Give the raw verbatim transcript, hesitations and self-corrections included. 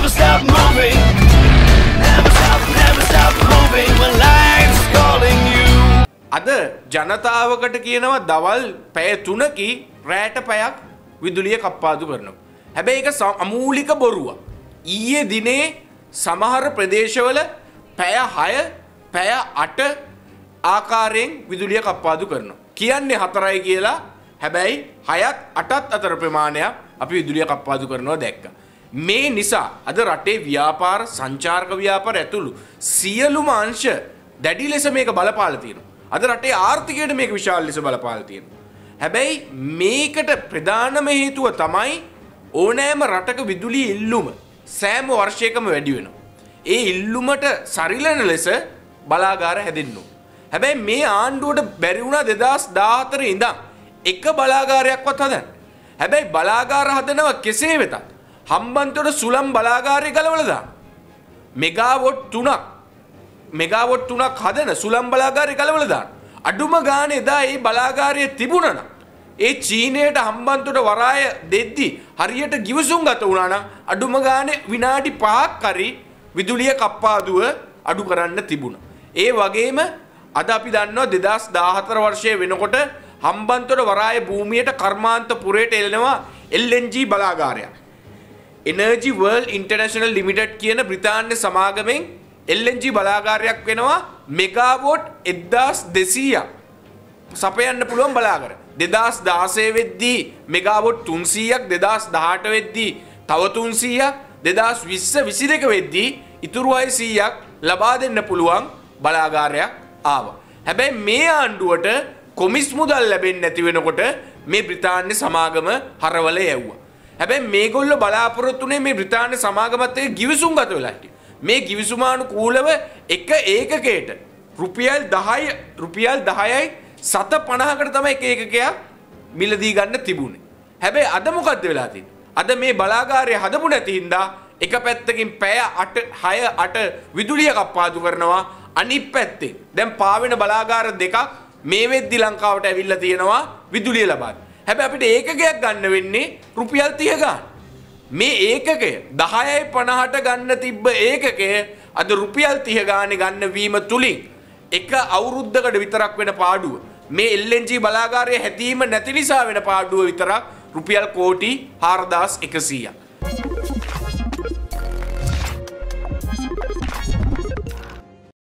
never stop moving. Never stop, never stop moving when life's calling you. ada ජනතාවකට කියනවා දවල් පැය තුනකී රැට පැයක් විදුලිය කප්පාදු කරනවා. හැබැයි ඒක අමූලික බොරුවක්. ඊයේ දිනේ සමහර ප්‍රදේශවල පැය හය පැය අට ආකාරයෙන් විදුලිය කප්පාදු කරනවා. කියන්නේ හතරයි කියලා. හැබැයි හයත් අටත් අතර ප්‍රමාණයක් අපි විදුලිය කප්පාදු කරනවා දැක්කා. මේ නිසා අද රටේ ව්‍යාපාර සංචාරක ව්‍යාපාර ඇතුළු සියලුම අංශ දැඩි ලෙස මේක බලපාලා තියෙනවා. අද රටේ ආර්ථිකයට මේක විශාල ලෙස බලපාලා තියෙනවා. හැබැයි මේකට ප්‍රධානම හේතුව තමයි ඕනෑම රටක විදුලිය ඉල්ලුම සෑම වර්ෂයකම වැඩි වෙනවා. ඒ ඉල්ලුමට සරිලන ලෙස බලාගාර හැදෙන්න ඕන. හැබැයි මේ ආණ්ඩුවට බැරි වුණා දෙදාස් දාහතර ඉඳන් එක බලාගාරයක්වත් හදන්න. හැබැයි බලාගාර හදනවා කෙසේ වෙතත් හම්බන්තොට සුළම් බලාගාරය ගලවලා දාන්න. මෙගාවොට් තුනක් මෙගාවොට් තුනක් හදන සුළම් බලාගාරය ගලවලා දාන්න. අඩුම ගානේ එදා ඒ බලාගාරය තිබුණා නම් ඒ චීනයට හම්බන්තොට වරාය දෙද්දි හරියට ගිවිසුම් ගත වුණා නම් අඩුම ගානේ විනාඩි පහක් හරි විදුලිය කප්පාදුව අඩු කරන්න තිබුණා. ඒ වගේම අද අපි දන්නවා දෙදාස් දාහතර වර්ෂයේ වෙනකොට හම්බන්තොට වරාය භූමියට කර්මාන්ත පුරයට එළෙනවා එල් එන් ජී බලාගාරයක්. Energy World International Limited කියන බ්‍රිතාන්‍ය සමාගමෙන් එල් එන් ජී බලාගාරයක් වෙනවා මෙගාවොට් එක්දාස් දෙසීයක් සපයන්න පුළුවන් බලාගාර. දෙදාස් දාසය වෙද්දී මෙගාවොට් තුන්සීයක් දෙදාස් දහඅට වෙද්දී තව තුන්සීයක් දෙදාස් විස්ස විසි දෙක වෙද්දී ඉතුරු හයසීයක් ලබා දෙන්න පුළුවන් බලාගාරයක් ආවා. හැබැයි මේ ආණ්ඩුවට කොමිස් මුදල් ලැබෙන්නේ නැති වෙනකොට මේ බ්‍රිතාන්‍ය සමාගම හරවල යවුවා. හැබැයි මේගොල්ලෝ බලාපොරොත්තුනේ මේ බ්‍රිතාන්‍ය සමාගමත් එක්ක ගිවිසුම් ගත වෙලා හිටියේ. මේ ගිවිසුමානුකූලව එක ඒකකයට රුපියල් දහය රුපියල් දහයයි සත පනහකට තමයි එක ඒකකයක් මිලදී ගන්න තිබුණේ. හැබැයි අද මොකද්ද වෙලා තියෙන්නේ? අද මේ බලාගාරය හදපු නැති හින්දා එක පැත්තකින් පැය අට හය අට විදුලිය කප්පාදු කරනවා. අනිත් පැත්තේ දැන් පාවෙන බලාගාර දෙකක් මේ වෙද්දි ලංකාවට ඇවිල්ලා තියෙනවා විදුලිය ලබා. හැබැයි අපිට ඒකකයක් ගන්න වෙන්නේ රුපියල් තිහ ගන්න. මේ ඒකකය දහයයි පනහට ගන්න තිබ්බ ඒකකය අද රුපියල් තිහ ගානේ ගන්න වීම තුලින් එක අවුරුද්දකට විතරක් වෙන පාඩුව මේ එල් එන් ජී බලාගාරයේ හැදීම නැති නිසා වෙන පාඩුව විතරක් රුපියල් කෝටි හාරදාස් එකසීයක්.